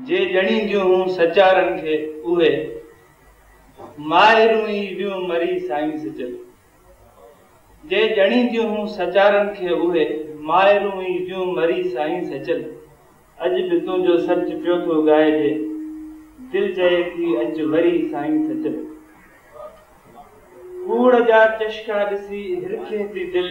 जे ॼणींदियूं हूं सचारन खे उहे माहिरूं ई वियूं मरी साईं सचल। जे ॼणींदियूं हूं सचारन खे उहे माहिरूं ई वियूं मरी साईं सचल। अॼु बि तुंहिंजो सच पियो थो ॻाइजे, दिल चए थी अच वरी साईं सचल। कूड़ जा चश्का ॾिसी हिरखे थी दिल,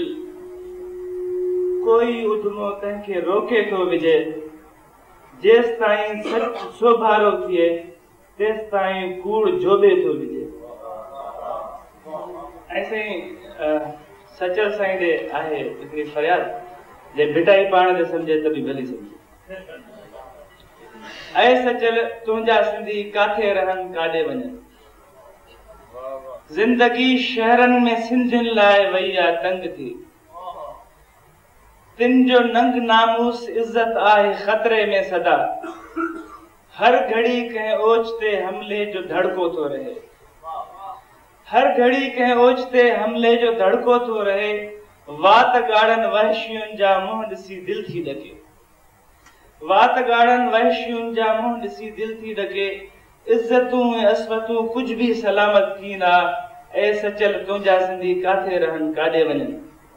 कोई उधमो तंहिंखे रोके थो विझे। जेसि ताईं सच सोभारो थिए तेसि ताईं कूड़ जोबे थो विझे। ऐसे ही सचल साईं ॾे आहे हिकिड़ी फरियाद, जे बिटाई पाण ते सम्झे त बि भली सम्झे। ऐं सचल तुंहिंजा सिंधी काथे रहनि काॾे वञनि। ज़िंदगी शहरनि में सिंधियुनि लाइ वई आहे तंग थी। तिन जो नंग नामूस इज्जत आहे खतरे में सदा। हर घड़ी कंहिं ओचिते हमले जो धड़को थो रहे। हर घड़ी कंहिं ओचिते हमले जो धड़को थो रहे। वात ॻाढ़नि वहशियुनि जा मुंह ॾिसी दिल थी ॾके। वात ॻाढ़नि वहशियुनि जा मुंह ॾिसी दिल थी ॾके। इज्जतूं ऐं असवतूं कुझु बि सलामत थी न। ऐं सचल तुंहिंजा सिंधी काथे रहनि काॾे वञनि।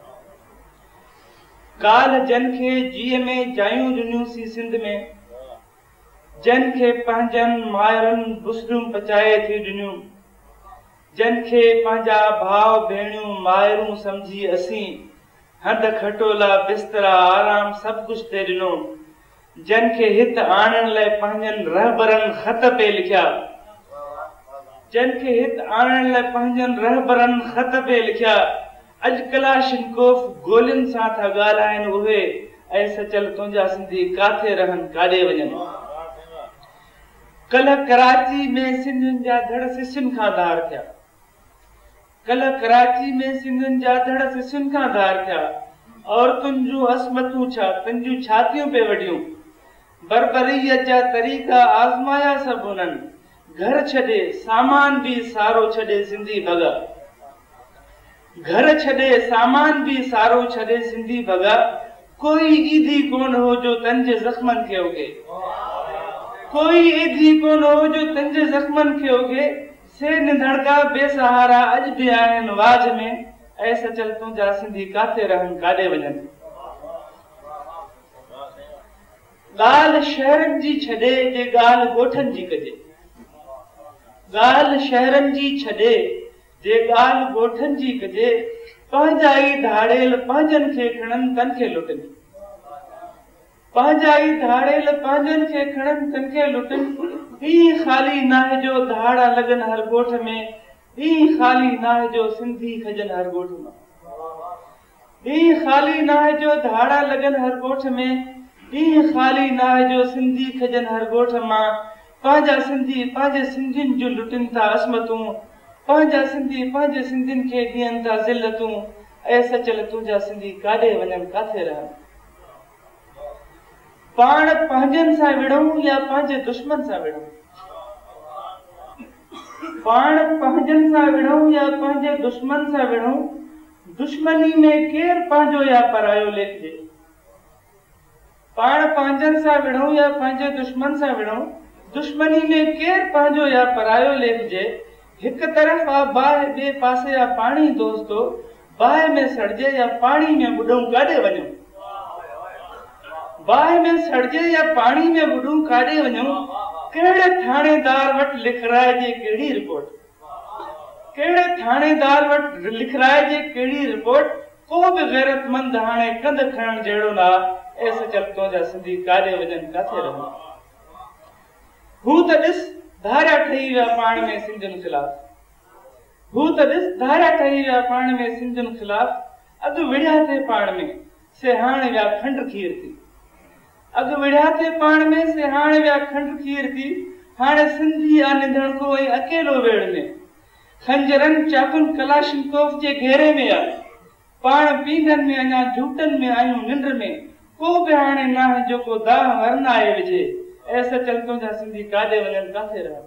काल जन खे जीअ में जायूं ॾिनियूंसीं सिंध में, जन खे पंहिंजनि मायरनि बुसरियूं पचाए थी ॾिनियूं। जन खे पंहिंजा भाउ भेणियूं मायरूं सम्झी असीं हंध खटोला बिस्तरा आराम सभु कुझु ते ॾिनो। जन खे हित आणण लाइ पंहिंजनि रहबरनि ख़त पे लिखिया। जन खे हित आणण लाइ पंहिंजनि रहबरनि ख़त पे लिखिया। अॼु कलाशिनकोफ गोलियुनि सां था ॻाल्हाइनि उहे। ऐं सचल तुंहिंजा सिंधी काथे रहनि काॾे वञनि। कल्ह कराची में सिंधियुनि जा धड़ सिसियुनि खां धार थिया। कल्ह कराची में सिंधियुनि जा धड़ सिसियुनि खां धार थिया। औरतुनि जूं असमतूं छा पंहिंजूं छातियूं पे वढियूं। बरबरीअ जा तरीक़ा आज़माया सभु उन्हनि। घर छॾे सामान बि सारो छॾे सिंधी भॻा। घर छॾे सामान बि सारो छॾे सिंधी भॻा। कोई ईदी कोन हो जो तंज ज़ख्मनि खे उगे। कोई ईदी कोन हो जो तंज ज़ख्मनि खे उगे। से निधड़का बेसहारा अॼु बि आहिनि वाज में। ऐं सचल तुंहिंजा सिंधी काथे रहनि काॾे वञनि। ॻाल्हि शहरनि जी छॾे जे ॻाल्हि ॻोठनि जी कजे। ॻाल्हि शहरनि जी छॾे जे ॻाल्हि ॻोठनि जी कजे। पंहिंजा ई धाड़ेल पंहिंजनि खे खणनि तन खे लुटनि। पंहिंजा ई धाड़ेल पंहिंजनि खे खणनि तन खे लुटनि। ई ख़ाली नाहे जो धाड़ा लॻनि हर ॻोठ में। ई ख़ाली नाहे जो सिंधी खजनि हर ॻोठ मां। ई ख़ाली नाहे जो धाड़ा लॻनि हर ॻोठ में। ई ख़ाली नाहे जो सिंधी खजनि हर ॻोठ मां। पंहिंजा सिंधी पंहिंजे सिंधियुनि जूं लुटनि था असमतूं। पंहिंजा सिंधी पंहिंजे सिंधियुनि खे ॾियनि था ज़िल्लतूं। ऐं सचल तुंहिंजा सिंधी काॾे वञनि काथे रहनि। पाण पंहिंजनि सां विढ़ूं या पंहिंजे दुश्मन सां विढ़ूं। पाण पंहिंजनि सां विढ़ूं या पंहिंजे दुश्मन सां विढ़ूं। दुश्मनी में केरु पंहिंजो या परायो लेखिजे। पाण पंहिंजनि सां विढ़ूं या पंहिंजे दुश्मन सां विढ़ूं। दुश्मनी में केरु पंहिंजो या परायो लेखिजे। हिकु तरफ़ आ बाहि ॿिए पासे आ पाणी दोस्तो। बाहि में सड़जे या पाणी में ॿुॾूं काॾे वञूं। बाहि में सड़जे या पाणी में ॿुॾूं काॾे वञूं। कहिड़े थाणेदार वटि लिखराइजे कहिड़ी रिपोर्ट। कहिड़े थाणेदार वटि लिखराइजे कहिड़ी रिपोर्ट। को बि गैरतमंद हाणे कंध खणण जहिड़ो न आहे। ऐं सचल तुंहिंजा सिंधी काॾे वञनि काथे रहनि। हू त ॾिस धारिया ठही विया पाण में सिंधियुनि ख़िलाफ़। हू त ॾिस धारिया ठही विया पाण में सिंधियुनि ख़िलाफ़। अॻु विढ़िया थे पाण में से हाणे विया खंड खीर थी। अॻु विढ़िया थे पाण में से हाणे विया खंड खीर थी। हाणे सिंधी आ निधड़को ऐं अकेलो वेड़ में। खंजरनि चाकुनि कलाशिनकोफ जे घेरे में आहे। पाण पींघनि में अञा झूटनि में आहियूं निंड में। को बि हाणे नाहे जेको दाह वरनाए विझे। ऐं सचल तुंहिंजा सिंधी काॾे वञनि काथे रहनि।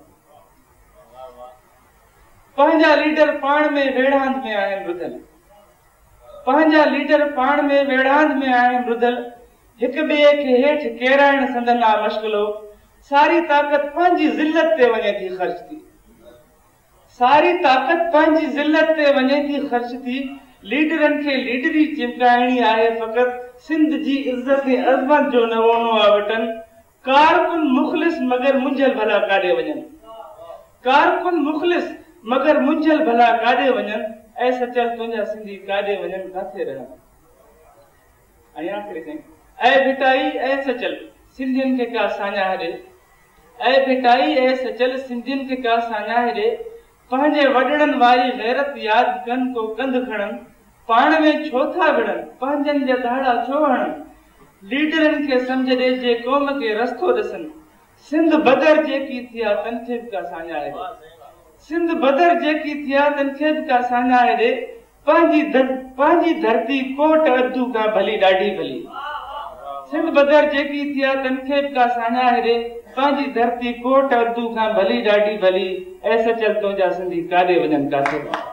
पंहिंजा लीडर पाण में वेढ़ांद में आहिनि रुधल। पंहिंजा लीडर पाण में वेढ़ांद में आहिनि रुधल। हिक ॿिए खे हेठि केराइण संदन आहे मश्किलो। सारी ताक़त पंहिंजी ज़िल्लत ते वञे थी ख़र्च थी, सारी ताक़त पंहिंजी ज़िल्लत ते वञे थी ख़र्च थी। लीडरनि खे लीडरी चिमकाइणी आहे, फ़क़ति सिंध जी इज़त ऐं अज़मत जो नमूनो आहे वठनि। कारकुन मुख़लिस मगर मुंझल भला काॾे वञनि, कारकुन मुख़लिस मगर मुंझल भला काॾे वञनि। ऐं सचल तुंहिंजा सिंधी काॾे वञनि, किथे रहनि। ऐं आख़िरी ताईं ऐं भिटाई ऐं सचल सिंधियुनि खे का साञाह ॾे, ऐं भिटाई ऐं सचल सिंधियुनि खे का साञाह ॾे। पंहिंजे वॾड़नि वारी गैरत यादि कनि, को कंध खणनि, पाण में छो था विढ़नि, पंहिंजनि जा दाड़ा छो हणनि। लीडरनि खे सम्झ ॾे जे क़ौम खे रस्तो ॾिसनि, सिंध बदर जेकी थिया तन खे बि का साञाह ॾे, सिंध बदर जेकी थिया तन खे बि का साञाह ॾे। पंहिंजी धरती कोट अधु खां भली ॾाढी भली, सिंध बदर जेकी थिया तन खे बि का साञाह ॾे। पंहिंजी धरती कोट अधु खां भली ॾाढी भली। ऐं सचल तुंहिंजा सिंधी काॾे वञनि, किथे